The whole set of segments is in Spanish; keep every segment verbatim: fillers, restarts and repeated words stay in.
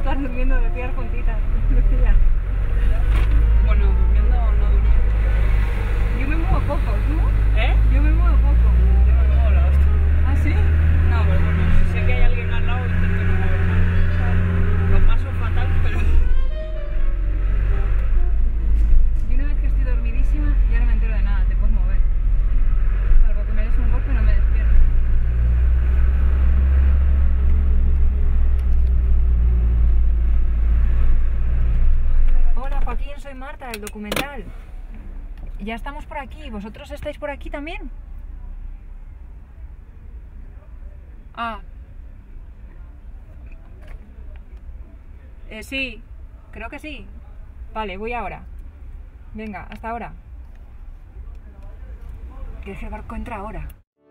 estás durmiendo de pie juntitas, Lucía. Bueno, durmiendo o no durmiendo. Yo me muevo poco, ¿tú? ¿Eh? Yo me muevo poco. Yo me muevo la hostia. ¿Ah, sí? No, pero bueno, si sé que hay alguien al lado, intento no moverme. Lo paso fatal, pero... Yo una vez que estoy dormidísima ya no me entero de nada, te puedes mover. Salvo que me des un golpe no me despierto. Hola Joaquín, soy Marta, del documental. Ya estamos por aquí, ¿vosotros estáis por aquí también? Ah. Eh, sí, creo que sí. Vale, voy ahora. Venga, hasta ahora. Que el barco entra ahora.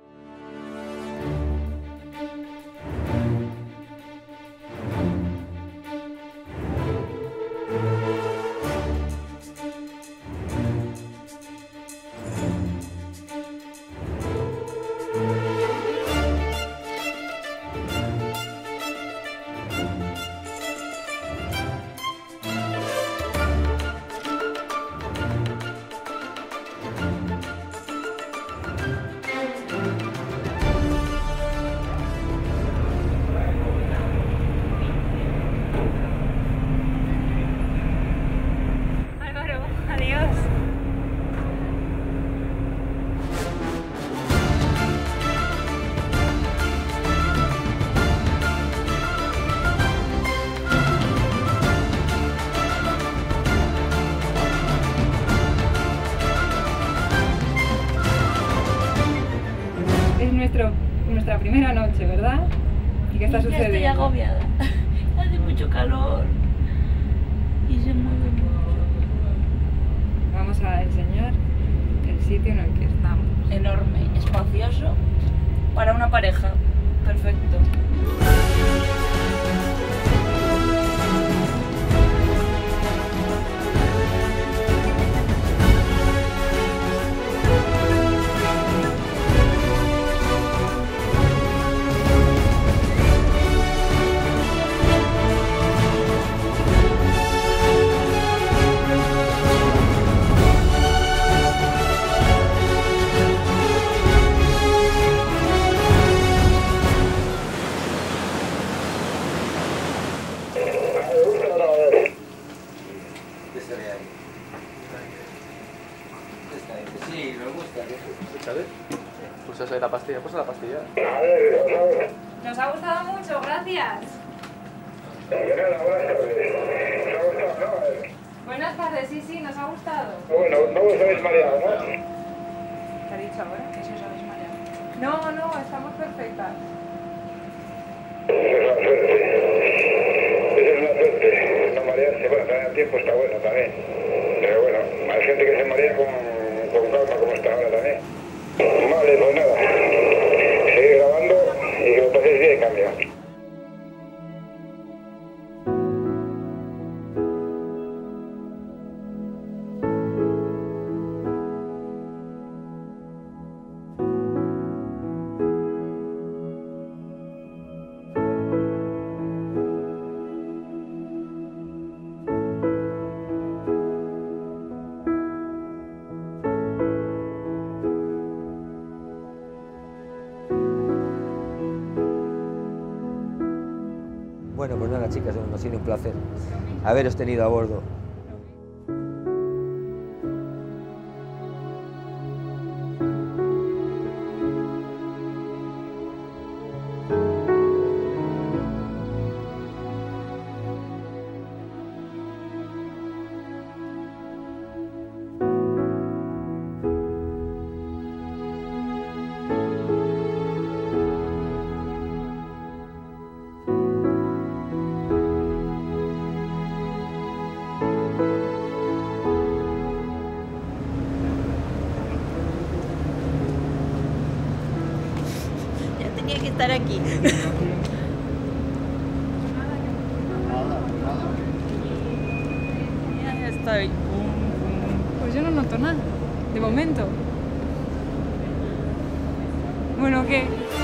Nuestro, nuestra primera noche, ¿verdad? ¿Y qué está ya sucediendo? Estoy agobiada. Hace mucho calor y se mueve mucho. Vamos a enseñar el sitio en el que estamos. Enorme, espacioso para una pareja. Perfecto. Sí, me gusta. ¿Sabes? Pulsas ahí la pastilla, pulsa la pastilla. Nos ha gustado mucho, gracias. Buenas tardes, sí, sí, nos ha gustado. Bueno, no os habéis mareado, ¿no? ¿Qué ha dicho ahora? Que si os habéis mareado. No, no, estamos perfectas. Esa es una suerte. Esa es una suerte. No marearse, bueno, también el tiempo está bueno también. Pero bueno, hay gente que se marea con, con calma como está ahora también. Vale, pues nada. Seguid grabando y que lo paséis bien, cambia. Bueno, pues nada, chicas, nos ha sido un placer haberos tenido a bordo. Tenía que estar aquí. Ya estoy. Pues yo no noto nada, de momento. Bueno, ¿qué?